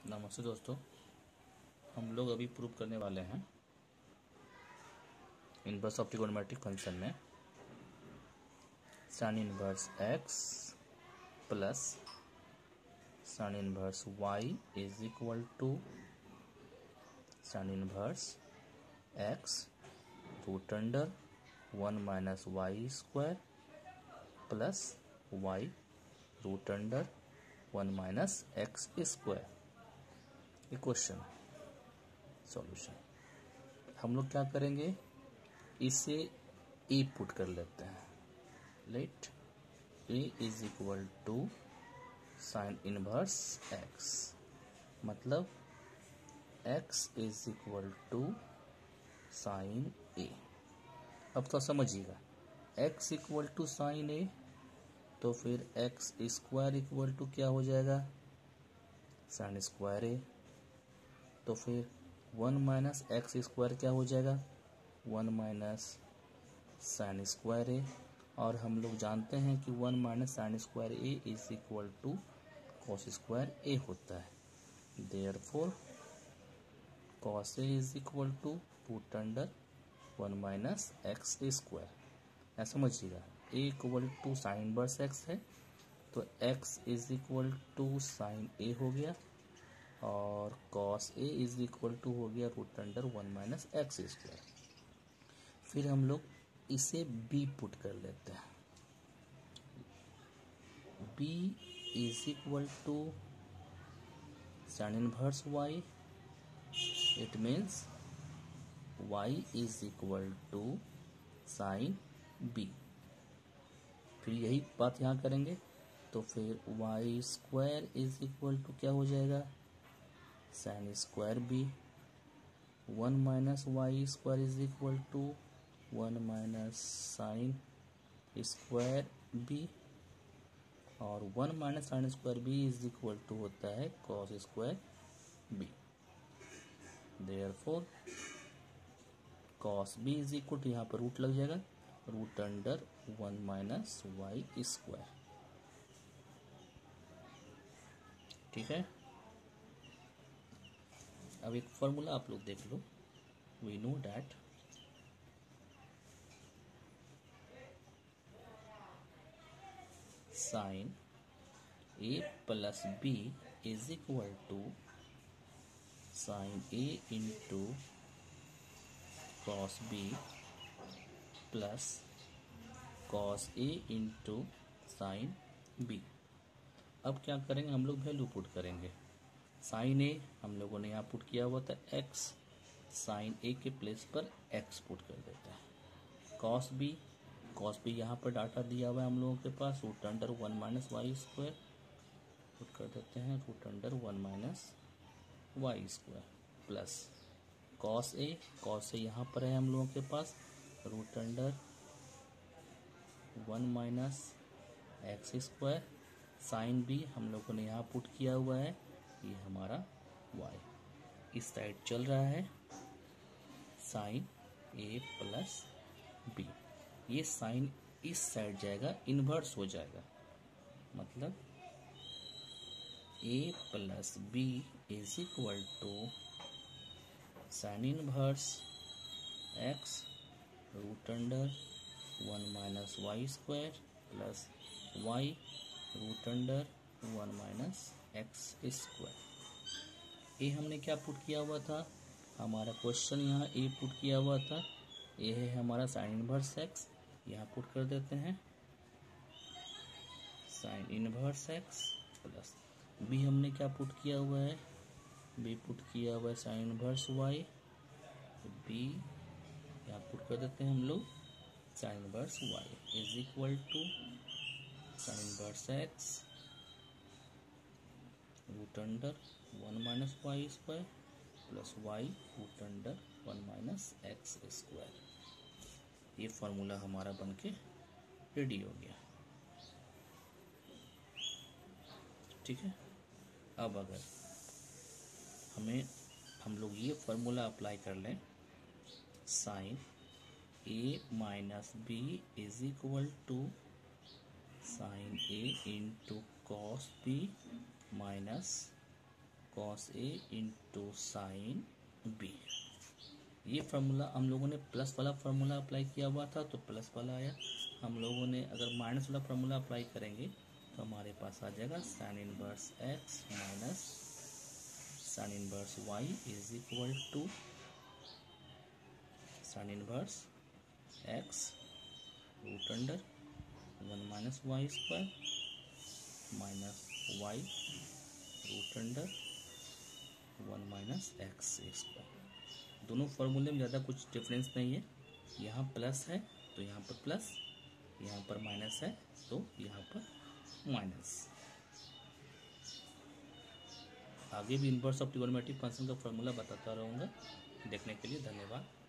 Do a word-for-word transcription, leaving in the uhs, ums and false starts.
नमस्ते दोस्तों, हम लोग अभी प्रूव करने वाले हैं इनवर्स ऑफ ट्रिगोनोमेट्रिक फंक्शन में sine inverse x plus sine inverse y is equal to sine inverse x root under one minus y square plus y root under one minus x square. Equation solution हम लोग क्या करेंगे, इसे ए put कर लेते हैं। Let a is equal to sine inverse x, मतलब x is equal to sine a. अब तो समझिएगा, x equal to sine a तो फिर एक्स स्क्वायर इक्वल टू क्या हो जाएगा, साइन स्क्वायर ए। तो फिर वन माइनस एक्स स्क्वायर क्या हो जाएगा, one minus sine square a. और हम लोग जानते हैं कि one minus sine square a is equal to cos square a होता है। Therefore cos a is equal to root under one minus x square. ऐसा समझिएगा, a equal to sine inverse x है तो x is equal to sine a हो गया, और cos a is equal to हो गया root under one minus x square. फिर हम लोग इसे बी पुट कर लेते हैं। B is equal to sine inverse y, it means y is equal to sine b. फिर यही बात यहाँ करेंगे तो फिर y square is equal to क्या हो जाएगा, sine square b. One minus y square is equal to one minus sine square b, और one minus sine square b is equal to होता है cos square B. Therefore cos b is equal to, यहाँ पर root लग जाएगा, root under one minus y square. ठीक है, अब एक फॉर्मूला आप लोग देख लो। We know that sine a plus b is equal to sine a into cos b plus cos a into sine b. अब क्या करेंगे, हम लोग वैल्यू पुट करेंगे। साइन ए हम लोगों ने यहाँ पुट किया हुआ था एक्स, साइन ए के प्लेस पर एक्स पुट कर देते हैं। कॉस बी, कॉस बी यहाँ पर डाटा दिया हुआ है हम लोगों के पास, root under one minus y square put कर देते हैं, root under one minus y square plus cos a, cos a यहाँ पर है हम लोगों के पास, root under one minus x square. Sine b हम लोगों ने यहाँ पुट किया हुआ है, ये हमारा y इस साइड चल रहा है, साइन a प्लस बी। ये साइन इस साइड जाएगा, इन्वर्स हो जाएगा, मतलब a plus b is equal to sine inverse x root under one minus y square plus y root under one minus x square. A हमने क्या put किया हुआ था, हमारा क्वेश्चन यहाँ ए पुट किया हुआ था। ए है हमारा साइन इनवर्स एक्स, यहाँ पुट कर देते हैं sine inverse x plus b हमने क्या पुट किया हुआ है, बी पुट किया हुआ है साइन इनवर्स वाई, बी यहाँ पुट कर देते हैं हम लोग sine inverse y is equal to sine inverse x root under one minus y square plus y root under one minus x square. ये फॉर्मूला हमारा बनके रेडी हो गया। ठीक है, अब अगर हमें हम लोग ये फॉर्मूला अप्लाई कर लें, sine a minus b is equal to sine a into cos b minus cos a into sine b. ये फार्मूला हम लोगों ने प्लस वाला फार्मूला अप्लाई किया हुआ था तो प्लस वाला आया। हम लोगों ने अगर माइनस वाला फार्मूला अप्लाई करेंगे तो हमारे पास आ जाएगा sine inverse x minus sine inverse y is equal to sine inverse x root under one minus y square minus y root under one minus x square. दोनों फार्मूले में ज़्यादा कुछ डिफरेंस नहीं है। यहाँ प्लस है तो यहाँ पर प्लस, यहाँ पर माइनस है तो यहाँ पर माइनस। आगे भी इनवर्स ऑफ ट्रिगोनोमेट्रिक फंक्शन का फार्मूला बताता रहूँगा। देखने के लिए धन्यवाद।